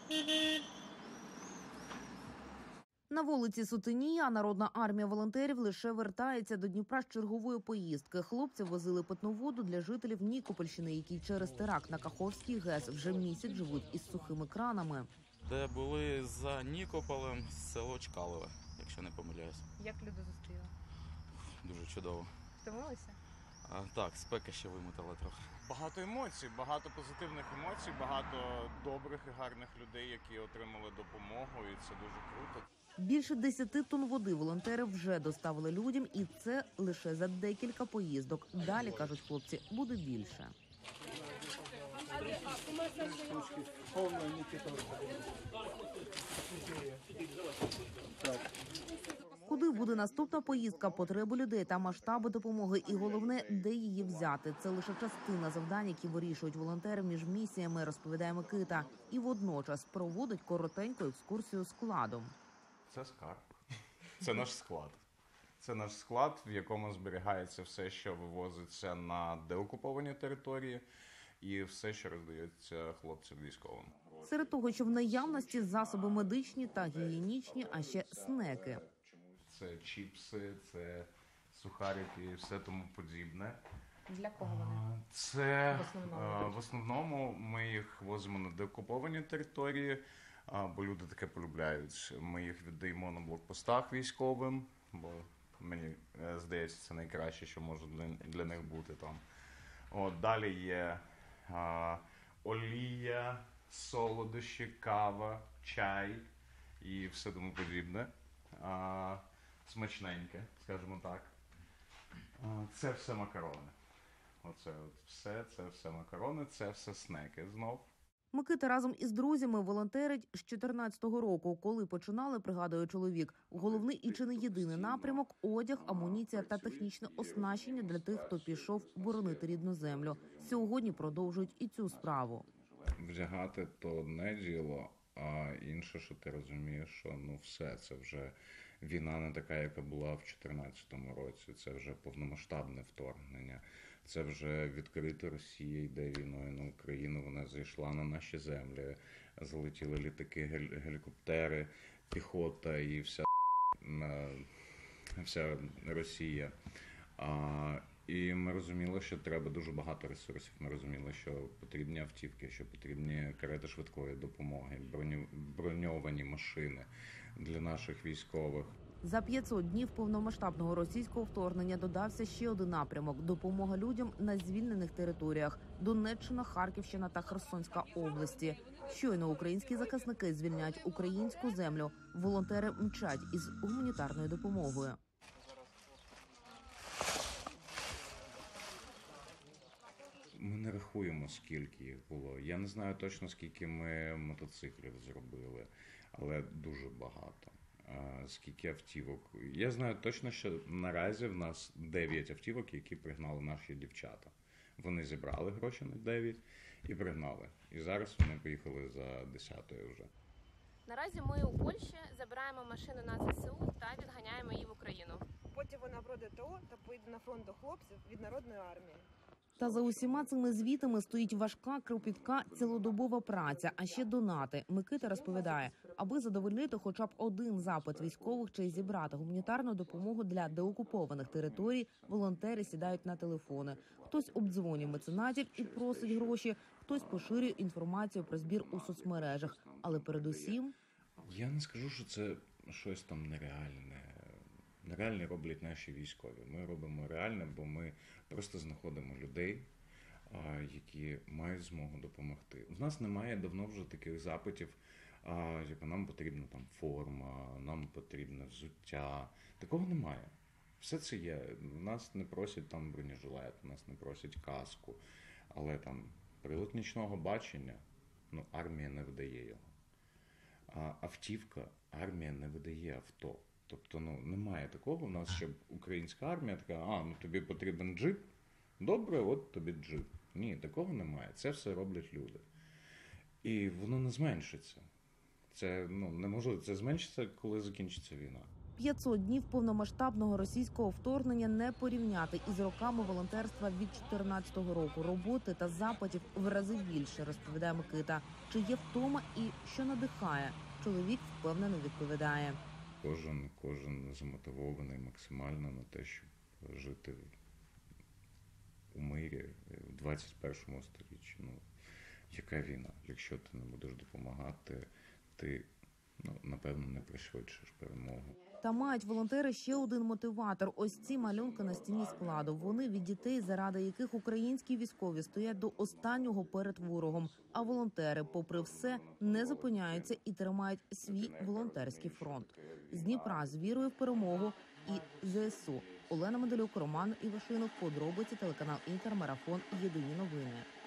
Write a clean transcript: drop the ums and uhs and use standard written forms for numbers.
На вулиці Сутенія Народна армія волонтерів лише вертається до Дніпра з чергової поїздки. Хлопці возили питну воду для жителів Нікопольщини, які через теракт на Каховський ГЕС вже місяць живуть із сухими кранами. Де були за Нікополем, село Чкалове, якщо не помиляюсь. Як люди зустріли? Дуже чудово. Втомилися? Так, спека ще вимотала трохи. Багато емоцій, багато позитивних емоцій, багато добрих і гарних людей, які отримали допомогу, і це дуже круто. Більше 10 тонн води волонтери вже доставили людям, і це лише за декілька поїздок. Далі, кажуть хлопці, буде більше. Куди буде наступна поїздка, потреби людей та масштаби допомоги і головне, де її взяти. Це лише частина завдань, які вирішують волонтери між місіями, розповідає Микита. І водночас проводить коротеньку екскурсію складом. Це скарб. Це наш склад. Це наш склад, в якому зберігається все, що вивозиться на деокуповані території, і все, що роздається хлопцям військовим. Серед того, що в наявності засоби медичні та гігієнічні, а ще снеки. Це чіпси, це сухарики і все тому подібне. Для кого вони? Це в основному ми їх возимо на деокуповані території, бо люди таке полюбляють. Ми їх віддаємо на блокпостах військовим, бо мені здається, це найкраще, що може для них бути там. Далі є олія, солодощі, кава, чай і все тому подібне. Смачненьке, скажімо так. Це все макарони. Оце все, це все макарони, це все снеки знов. Микита разом із друзями волонтерить з 14-го року, коли починали, пригадує чоловік, головний і чи не єдиний напрямок – одяг, амуніція та технічне оснащення для тих, хто пішов боронити рідну землю. Сьогодні продовжують і цю справу. Вдягати – то одне діло, а інше, що ти розумієш, що все, це вже війна не така, яка була в 2014 році. Це вже повномасштабне вторгнення. Це вже відкрита Росія йде війною на Україну. Вона зайшла на наші землі. Залетіли літаки, гелікоптери, піхота і вся Росія. І ми розуміли, що треба дуже багато ресурсів. Ми розуміли, що потрібні автівки, що потрібні карети швидкої допомоги, броньовані машини для наших військових. За 500 днів повномасштабного російського вторгнення додався ще один напрямок – допомога людям на звільнених територіях – Донеччина, Харківщина та Херсонська області. Щойно українські захисники звільняють українську землю, волонтери мчать із гуманітарною допомогою. Ми не рахуємо, скільки їх було. Я не знаю точно, скільки ми мотоциклів зробили, але дуже багато. Скільки автівок. Я знаю точно, що наразі в нас 9 автівок, які пригнали наші дівчата. Вони зібрали гроші на 9 і пригнали. І зараз вони поїхали за 10-ю вже. Наразі ми у Польщі забираємо машину на ЗСУ та відганяємо її в Україну. Потім вона пройде ТО та поїде на фронт до хлопців від Народної армії. Та за усіма цими звітами стоїть важка, кропітка, цілодобова праця, а ще донати. Микита розповідає, аби задовольнити хоча б один запит військових чи зібрати гуманітарну допомогу для деокупованих територій, волонтери сідають на телефони. Хтось обдзвонює меценатів і просить гроші, хтось поширює інформацію про збір у соцмережах. Але передусім... Я не скажу, що це щось там нереальне. Нереальне роблять наші військові. Ми робимо реальне, бо ми просто знаходимо людей, які мають змогу допомогти. У нас немає давно вже таких запитів, як нам потрібна там форма, нам потрібне взуття. Такого немає. Все це є. Нас не просять там бронежилет, нас не просять каску, але там прилад нічного бачення, армія не видає його. Автівка, армія не видає авто. Тобто, немає такого в нас, щоб українська армія така, тобі потрібен джип, добре, от тобі джип. Ні, такого немає. Це все роблять люди. І воно не зменшиться. Це неможливо. Це зменшиться, коли закінчиться війна. 500 днів повномасштабного російського вторгнення не порівняти із роками волонтерства від 2014 року. Роботи та запитів в рази більше, розповідає Микита. Чи є втома і що надихає? Чоловік впевнено відповідає. Кожен замотивований максимально на те, щоб жити у мирі в 21 сторіччі. Ну, яка війна? Якщо ти не будеш допомагати, ти, напевно, не пришвидшиш перемогу. Та мають волонтери ще один мотиватор. Ось ці малюнки на стіні складу. Вони від дітей, заради яких українські військові стоять до останнього перед ворогом. А волонтери, попри все, не зупиняються і тримають свій волонтерський фронт. З Дніпра з вірою в перемогу і ЗСУ. Олена Медалюк, Роман Івашинов. Подробиці, телеканал Інтер, Марафон. Єдині новини.